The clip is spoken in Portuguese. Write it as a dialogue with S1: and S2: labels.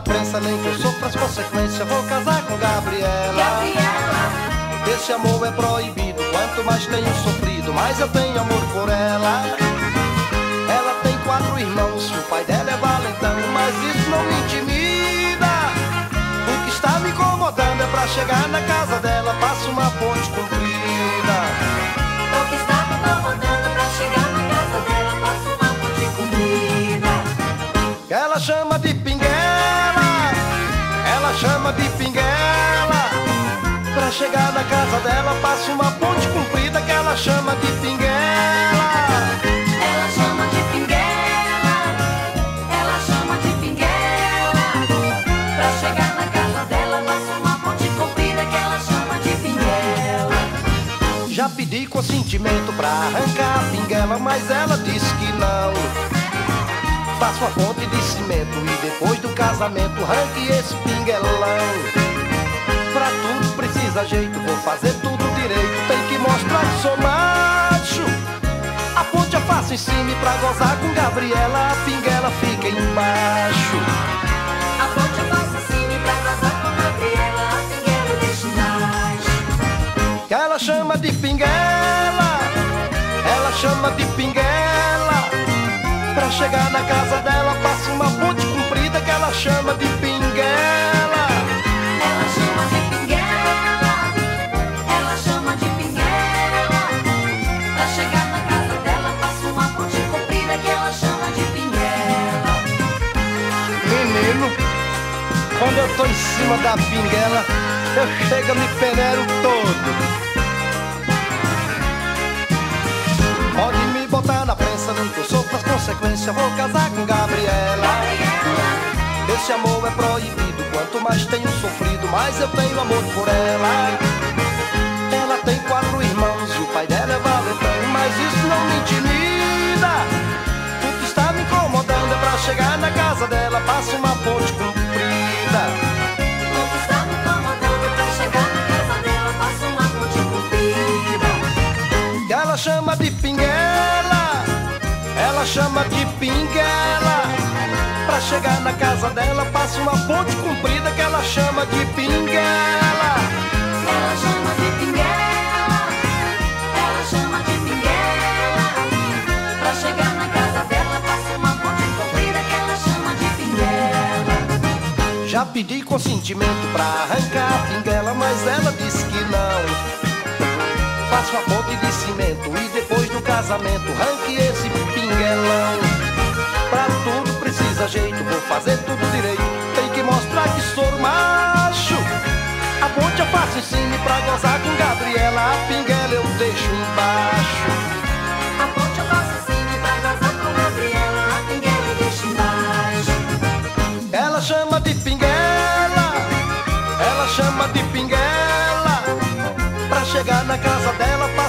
S1: prensa, nem que eu sofra as consequências. Vou casar com Gabriela. Esse amor é proibido, quanto mais tenho sofrido, mais eu tenho amor por ela. Ela tem 4 irmãos, o pai dela é valentão, mas isso não me intimida. O que está me incomodando é pra chegar na casa dela, passo uma ponte comprida.
S2: O que está me incomodando é pra chegar na casa dela, passo uma ponte comprida.
S1: Ela chama de pinguela, ela chama de pinguela. Pra chegar na casa dela, passo uma ponte comprida que ela chama de pinguela.
S2: Ela chama de pinguela, ela chama de pinguela. Pra chegar na casa dela, passa uma ponte comprida que ela chama de pinguela.
S1: Já pedi consentimento pra arrancar a pinguela, mas ela disse que não. Faço a ponte de cimento e depois do casamento arranque esse pinguelão. Pra tudo precisa jeito, vou fazer tudo direito, tem que mostrar que sou macho. A ponte eu faço em cima e pra gozar com Gabriela, a pinguela fica embaixo.
S2: A ponte eu faço em cima e pra gozar com Gabriela, a pinguela deixa embaixo.
S1: Que ela chama de pinguela, ela chama de pinguela. Pra chegar na casa dela, passa uma ponte comprida que ela chama de pinguela.
S2: Ela chama de pinguela, ela chama de pinguela. Pra chegar na casa dela, passa uma ponte comprida que ela chama de pinguela.
S1: Menino, quando eu tô em cima da pinguela, eu chego a me peneiro todo. Pode me botar na prensa, nem que eu sofra as consequências. Vou casar com Gabriela. Esse amor é proibido, quanto mais tenho sofrido, mais eu tenho amor por ela. Ela tem 4 irmãos e o pai dela é valentão, mas isso não me intimida. O que está me incomodando é pra chegar na casa dela, passa uma ponte comprida.
S2: O que está me incomodando é pra chegar na casa dela, passa uma ponte comprida.
S1: Que ela chama de pinguela, ela chama de pinguela. Pra chegar na casa dela, passa uma ponte comprida que ela chama de pinguela.
S2: Ela chama de pinguela, ela chama de pinguela. Pra chegar na casa dela, passa uma ponte comprida que ela chama de pinguela.
S1: Já pedi consentimento pra arrancar a pinguela, mas ela disse que não. Faço a ponte de cimento e depois do casamento arranque esse pinguelão. Pra tudo precisa jeito, vou fazer tudo direito, tem que mostrar que sou macho. A ponte eu faço em cima e pra gozar com Gabriela, a pinguela eu deixo embaixo.
S2: A ponte eu faço em cima e pra gozar com Gabriela, a pinguela eu deixo embaixo.
S1: Ela chama de pinguela, ela chama de pinguela. Pra chegar na casa dela,